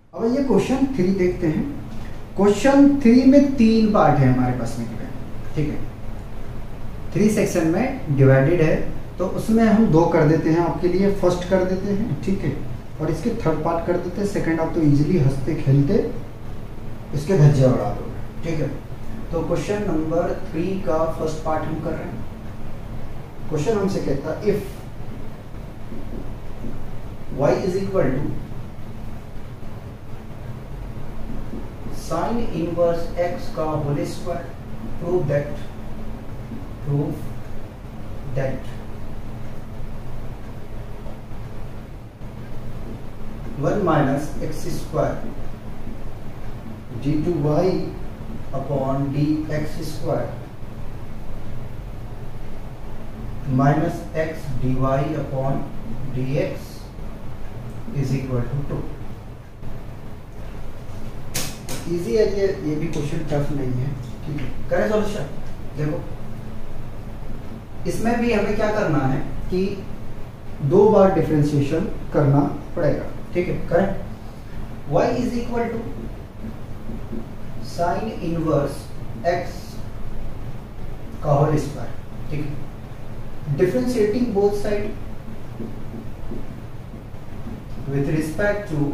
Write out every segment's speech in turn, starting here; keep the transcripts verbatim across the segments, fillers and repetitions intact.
अब ये question three देखते हैं। क्वेश्चन थ्री में तीन पार्ट है हमारे पास में, ठीक है, थ्री सेक्शन में डिवाइडेड है, तो उसमें हम दो कर देते हैं आपके लिए, फर्स्ट कर देते हैं, ठीक है, और इसके थर्ड पार्ट कर देते हैं, सेकंड आप तो इजीली हंसते खेलते इसके धज्जे उड़ा दोगे, ठीक है। तो क्वेश्चन नंबर थ्री का फर्स्ट पार्ट हम कर रहे हैं। क्वेश्चन हमसे कहता है if y is equal to sine inverse x का whole square, prove that prove that one minus x square D two Y upon D x square minus X D Y upon D x is equal to two. Easy है ये ये भी question tough नहीं है, ठीक है। करें solution. देखो इसमें भी हमें क्या करना है कि दो बार डिफरेंशिएशन करना पड़ेगा, ठीक है। करें y is equal to sine inverse x का होल स्क्वायर, ठीक है, differentiating both side with respect to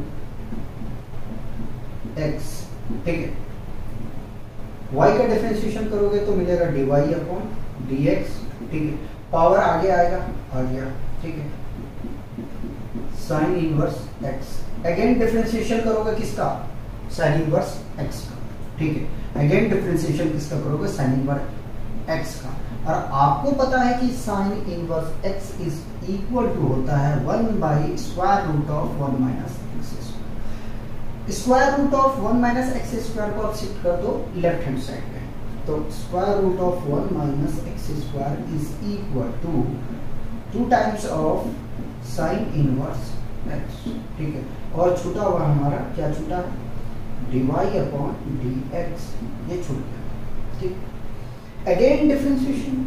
x, ठीक है। y का डिफरेंशिएशन करोगे तो मिलेगा dy अपॉन dx, ठीक है, पावर आगे आएगा, आ गया, ठीक है, sine inverse x। Again differentiation करोगे किसका, साइन इनवर्स x का, ठीक है। अगेन डिफरेंशिएशन किसका करोगे, साइन इनवर्स x का। और आपको पता है कि sine inverse x is equal to होता है one by square root of one minus x square. Square root of one minus x square को आप शिफ्ट कर दो लेफ्ट हैंड साइड में, तो square root of one minus x square is equal to two times of sine inverse x, ठीक है। और छूटा हुआ हमारा क्या छूटा, dy अपॉन dx, ये छूट गया, ठीक। अगेन डिफरेंशिएशन,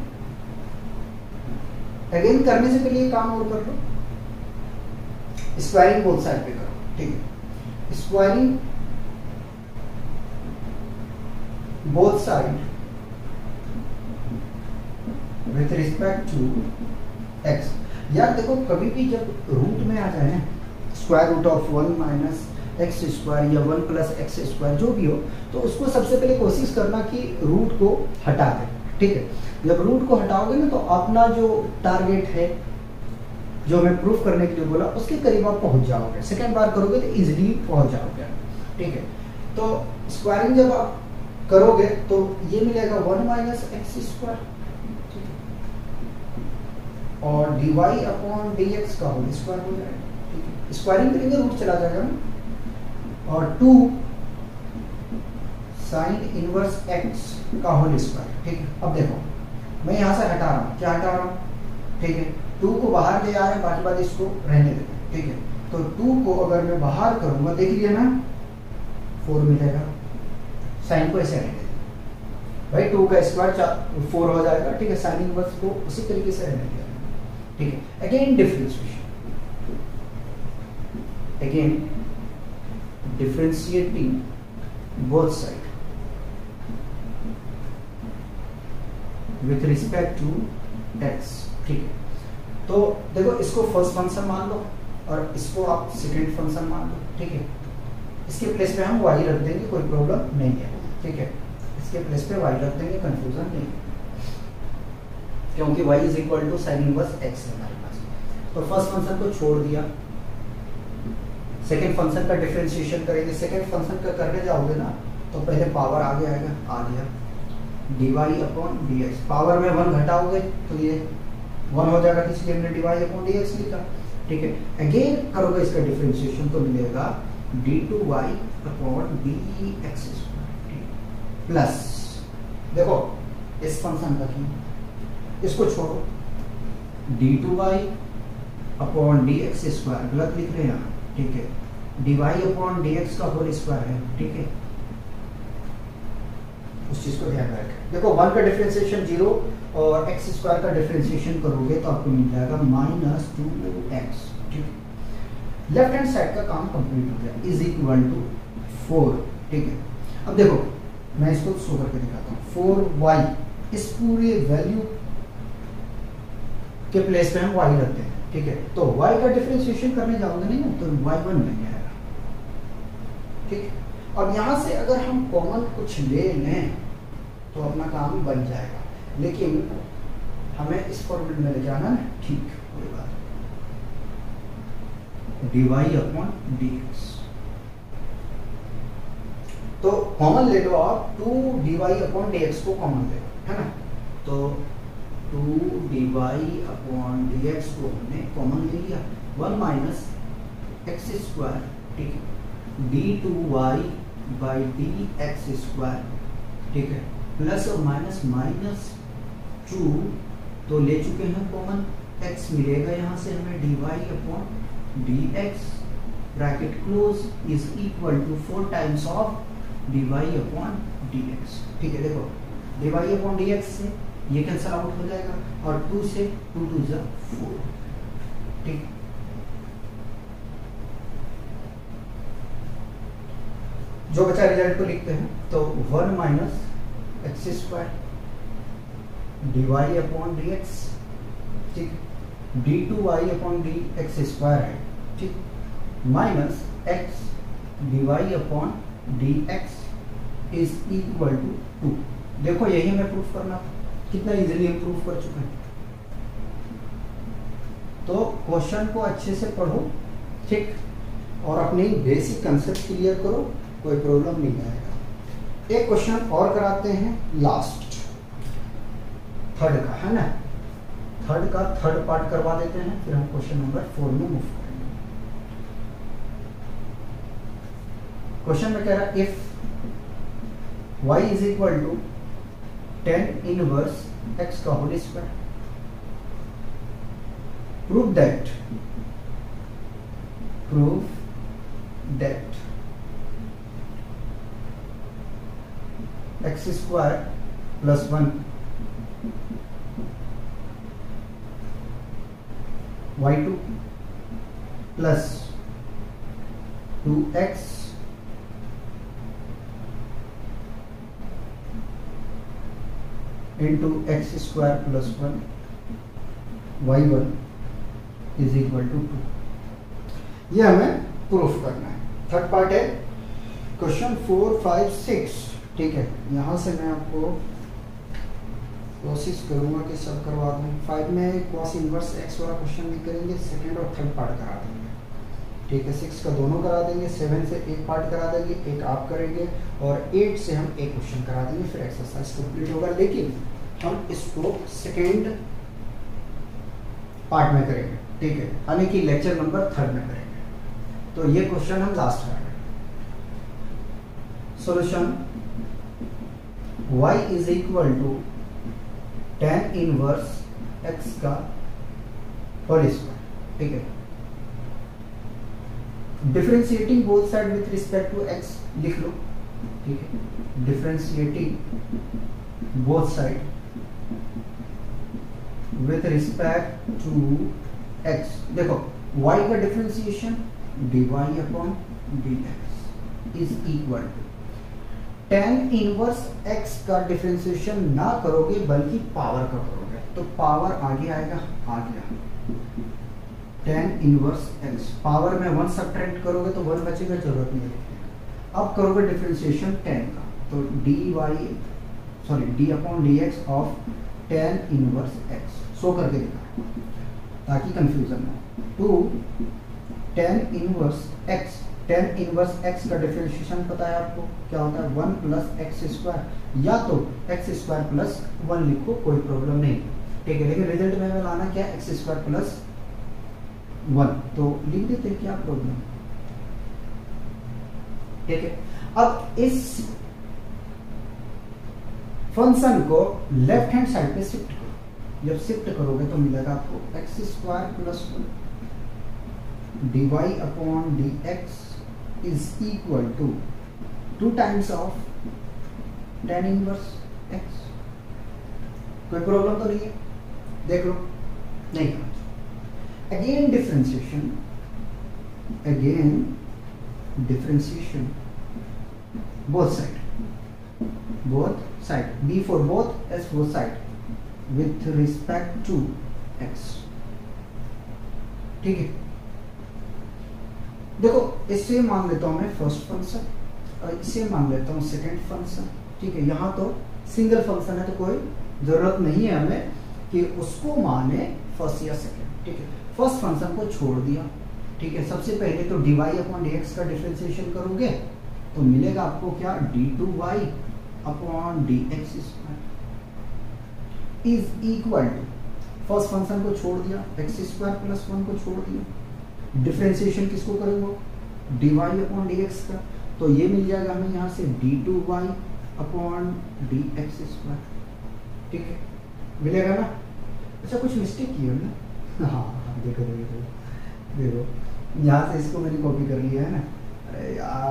अगेन करने से पहले काम और कर लो, स्क्वायरिंग बोथ साइड पे करो, ठीक है। Squaring both side with respect to x। यार देखो कभी भी जब रूट में आ जाए ना, square root of one minus x square या वन प्लस एक्स स्क्वायर जो भी हो, तो उसको सबसे पहले कोशिश करना कि रूट को हटा दें, ठीक है। जब रूट को हटाओगे ना तो अपना जो टारगेट है, जो मैं प्रूफ करने के लिए बोला, उसके करीब आप पहुंच जाओगे। सेकेंड बार करोगे तो इजीली पहुंच जाओगे, ठीक है। तो स्क्वायरिंग जब आप करोगे तो ये मिलेगा वन माइनस एक्स स्क्वायर, और dy अपॉन dx का होल स्क्वायर हो जाएगा, ठीक है। स्क्वायरिंग करेंगे रूट चला जाएगा ना, और टू साइन इनवर्स x का होल स्क्वायर, ठीक है। अब देखो मैं यहां से हटा रहा हूं, क्या हटा रहा हूं, ठीक है, टू को बाहर ले आ रहे हैं, बाकी बात इसको रहने देते हैं, ठीक है। तो टू को अगर मैं बाहर करूंगा, देख लिया ना, फोर मिलेगा, साइन को ऐसे रहने देते भाई, टू का स्क्वायर फोर हो जाएगा, ठीक है। साइन इनवर्स को उसी तरीके से रहने दिया, ठीक है। Again differentiation, again differentiating both side with respect to x, ठीक है। तो देखो इसको फर्स्ट फंक्शन मान लो और इसको आप सेकेंड फंक्शन मान लो, ठीक है। इसके प्लेस पे हम y रख देंगे, कोई प्रॉब्लम नहीं है, ठीक है। इसके प्लेस पे y रख देंगे, कंफ्यूजन नहीं, क्योंकि y is equal to sine inverse x है हमारे पास। तो फर्स्ट फंक्शन को छोड़ दिया, सेकेंड फंक्शन का डिफरेंशिएशन करेंगे। सेकेंड फंक्शन का करने जाओगे ना तो पहले पावर आगे आएगा, आ गया dy अपॉन dx, पावर में वन घटाओगे तो ये वन हो जाएगा, इसलिए हमने dy अपॉन dx लिखा, ठीक है। अगेन करोगे इसका डिफरेंशिएशन तो मिलेगा D two Y upon dx plus, देखो इस फंक्शन का क्यों, इसको छोड़ो, D two Y upon dx square, गलत लिख रहे हैं यहाँ, ठीक है, dy अपॉन dx का होल स्क्वायर है, ठीक है। उस चीज को ध्यान रखें। देखो वन का डिफरेंशिएशन जीरो और एक्स स्क्वायर का डिफरेंशिएशन करोगे तो आपको मिल जाएगा माइनस टू एक्स, ठीक है। लेफ्ट हैंड साइड का काम कंप्लीट हो गया, इज इक्वल टू फोर। ठीक है, अब देखो मैं इसको शो करके दिखाता हूँ। फोर वाई, इस पूरे वैल्यू के प्लेस पे हम वाई रखते हैं। ठीक है, तो वाई का डिफरेंशिएशन करने जाओगे नहीं ना, तो वाई वन बन जाएगा। ठीक है, और यहां से अगर हम कॉमन कुछ ले लें तो अपना काम बन जाएगा, लेकिन हमें इस फॉर्मूले में ले जाना है। ठीक, कोई बात नहीं, D Y upon D X. तो कॉमन ले लो आप, two D Y upon D x को कॉमन ले लो, है ना। तो two D Y upon D x को हमने कॉमन ले लिया, वन माइनस एक्स स्क्वायर। ठीक है, D two Y by D x square. ठीक है, प्लस और माइनस माइनस टू, तो ले चुके हैं कॉमन, x मिलेगा यहाँ से हमें D Y upon D x, bracket close, is equal to four times of D Y upon D X. ठीक है, देखो D Y upon D X से ये कैंसल आउट हो जाएगा, और टू से टू टू जा फोर। ठीक, जो बचा रिजल्ट को लिखते हैं, तो one minus x square D Y upon D X. ठीक, D two Y upon D x square है। ठीक, minus X D Y upon D x is equal to two. देखो यही हमें प्रूफ करना था, कितना इजीली हम प्रूफ कर चुके हैं। तो क्वेश्चन को अच्छे से पढ़ो, ठीक, और अपनी बेसिक कंसेप्ट क्लियर करो, कोई प्रॉब्लम नहीं आएगा। एक क्वेश्चन और कराते हैं लास्ट, थर्ड का, है ना। थर्ड का थर्ड पार्ट करवा देते हैं, फिर हम क्वेश्चन नंबर फोर में मूव करेंगे। क्वेश्चन में कह रहा है if y is equal to tan inverse x का whole square, prove that prove that x square plus one y two plus two x into x square plus one y one is equal to two. ये हमें proof करना है। Third part है question four five six. ठीक है, यहाँ से मैं आपको कोशिश करूंगा कि सब करवा दूँ। फाइव में कॉस इनवर्स एक्स वाला क्वेश्चन भी करेंगे, सेकंड और थर्ड पार्ट करा देंगे। ठीक है, सिक्स का दोनों करा देंगे, सेवन से एक पार्ट करा देंगे, एक आप करेंगे, और एट से हम एक क्वेश्चन करा देंगे, फिर एक्सरसाइज कंप्लीट होगा। लेकिन हम इसको सेकेंड पार्ट में करेंगे। ठीक है, यानी कि लेक्चर नंबर थर्ड में करेंगे। तो ये क्वेश्चन हम लास्ट करेंगे। Solution y is equal to tan inverse x का होल स्क्वायर। ठीक है, differentiating both side with respect to x लिख लो। ठीक है, differentiating both side with respect to x। देखो y का differentiation dy upon dx is equal to tan inverse x का डिफरेंशिएशन ना करोगे बल्कि पावर का करोगे, तो पावर आगे आएगा, आ गया टेन इनवर्स x। पावर में वन सब्ट्रैक्ट करोगे तो वन बचेगा, जरूरत नहीं है। अब करोगे डिफरेंशिएशन टेन का, तो d y sorry d upon D x of tan inverse x show करके दिखा ताकि कंफ्यूजन ना हो। To tan inverse x, tan inverse x का डिफरेंशिएशन पता है आपको क्या होता है, वन प्लस एक्स स्क्वायर, या तो एक्स स्क्वायर प्लस वन लिखो, कोई प्रॉब्लम नहीं। ठीक है, लेकिन रिजल्ट में हमें लाना क्या है, एक्स स्क्वायर प्लस वन, तो लिख देते हैं, क्या प्रॉब्लम। ठीक है, अब इस फंक्शन को लेफ्ट हैंड साइड पे शिफ्ट करो। जब शिफ्ट करोगे तो मिलेगा आपको x square plus one d Y upon D x is equal to two times of tan inverse x। कोई प्रॉब्लम तो नहीं है, देख लो, नहीं। Again differentiation again differentiation both side, both side, b for both, s for side with respect to x। ठीक है, देखो इससे मान लेता हूं मैं फर्स्ट फंक्शन और इससे मान लेता हूं सेकंड फंक्शन। ठीक है, यहाँ तो सिंगल फंक्शन है तो कोई जरूरत नहीं है हमें कि उसको माने फर्स्ट या सेकंड। ठीक है, फर्स्ट फंक्शन को छोड़ दिया। ठीक है, सबसे पहले तो d Y upon D x का डिफरेंशिएशन करोगे तो मिलेगा आपको क्या, d two Y upon D x square is equal to, first function को छोड़ दिया, एक्स स्क्वायर प्लस वन को छोड़ दिया, डिफरेंशिएशन किसको करूंगा, d Y upon D x का, तो ये मिल जाएगा हमें यहाँ से d two Y upon D x square. ठीक है, मिलेगा ना। अच्छा कुछ मिस्टेक की है ना, हाँ हाँ देखो देखो देखो यहाँ से इसको मैंने कॉपी कर लिया है ना, अरे यार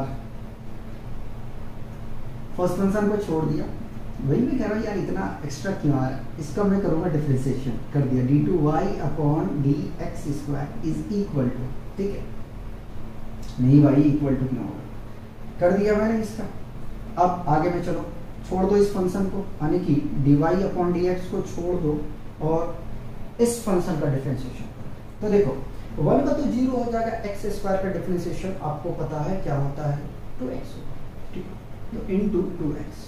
फर्स्ट फंक्शन को छोड़ दिया, वही मैं कह रहा हूँ यार इतना एक्स्ट्रा क्यों आ रहा है, इसका मैं करूँगा डिफरेंशिएशन कर दिया, d two Y upon D x square is equal to, ठीक है नहीं भाई इक्वल टू क्यों होगा, कर दिया मैंने इसका। अब आगे में चलो छोड़ दो इस फंक्शन को, यानी कि d Y upon D x को छोड़ दो और इस फंक्शन का डिफरेंशिएशन। तो देखो वन का तो जीरो हो जाएगा, एक्स स्क्वायर का डिफरेंशिएशन आपको पता है क्या होता है, टू एक्स होगा। ठीक है, तो इन टू टू एक्स,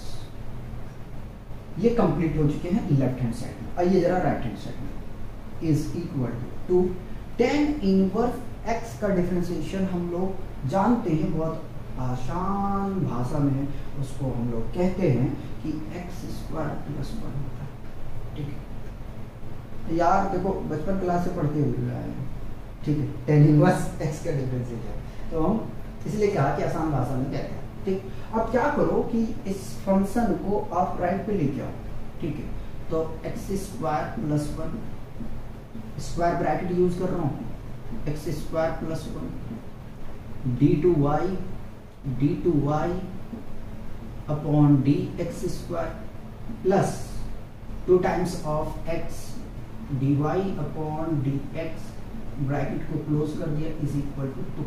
ये कंप्लीट हो चुके हैं लेफ्ट हैंड साइड में। आइए जरा राइट हैंड साइड में, is equal to tan inverse x का डिफरेंशिएशन हम लोग जानते हैं, बहुत आसान भाषा में उसको हम लोग कहते हैं कि एक्स स्क्वायर प्लस वन होता है। ठीक है यार, देखो बचपन क्लास से पढ़ते हुए आए हैं। ठीक है, टेन इनवर्स एक्स का डिफरेंशिएशन, तो हम इसलिए कहा कि आसान भाषा में कहते हैं। ठीक, अब क्या करो कि इस फंक्शन को आप राइट पे लेके आओ। ठीक है, तो x square plus one, square bracket use कर रहा हूँ, x square plus one d two y d two Y upon D x square plus two times of x D Y upon D x, bracket को close कर दिया, is equal to to.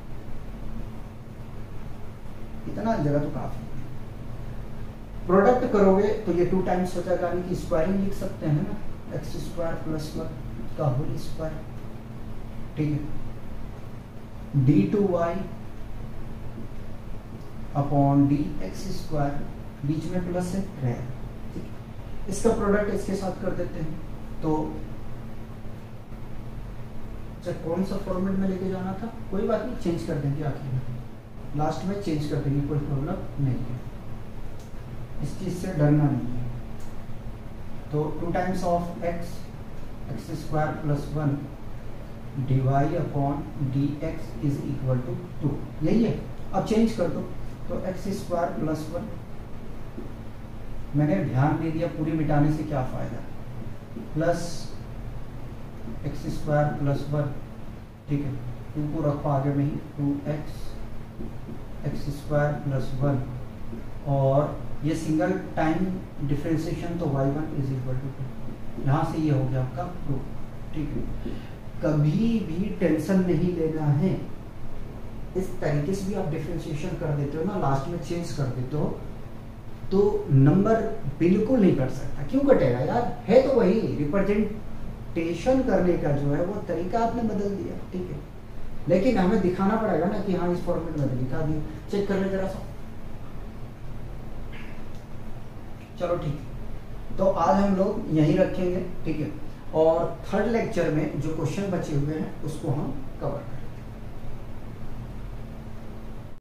इतना जगह तो काफी है। प्रोडक्ट करोगे तो ये टू टाइम्स हो जाएगा, यानी कि स्क्वायरिंग लिख सकते हैं ना, एक्स स्क्वायर प्लस वन का होल स्क्वायर। ठीक है, D two Y upon D x square, बीच में प्लस है रहे, इसका प्रोडक्ट इसके साथ कर देते हैं। तो अच्छा कौन सा फॉर्मेट में लेके जाना था, कोई बात नहीं, चेंज कर देंगे आखिर में, लास्ट में चेंज कर देंगे, कोई प्रॉब्लम नहीं है, इस चीज से डरना नहीं है। तो two times of x x square plus one d Y upon D x is equal to two, यही है। अब चेंज कर दो, तो एक्स स्क्वायर प्लस वन, मैंने ध्यान दे दिया, पूरी मिटाने से क्या फायदा, plus x square plus one. ठीक है, टू को रखो आगे में ही, two x x square plus one, और ये सिंगल टाइम डिफरेंशिएशन तो y one is equal to two, यहाँ से ये हो गया आपका टू। ठीक है, कभी भी टेंशन नहीं लेना है, इस तरीके से भी आप डिफरेंशिएशन कर देते हो ना, लास्ट में चेंज कर देते हो, तो नंबर बिल्कुल नहीं कट सकता। क्यों कटेगा यार, है तो वही, रिप्रेजेंटेशन करने का जो है वो तरीका आपने बदल दिया। ठीक है, लेकिन हमें दिखाना पड़ेगा ना कि हाँ इस फॉर्मेट में दिखा दिया, चेक कर ले जरा सा। चलो ठीक है, तो आज हम लोग यहीं रखेंगे। ठीक है, और थर्ड लेक्चर में जो क्वेश्चन बचे हुए हैं उसको हम कवर करेंगे।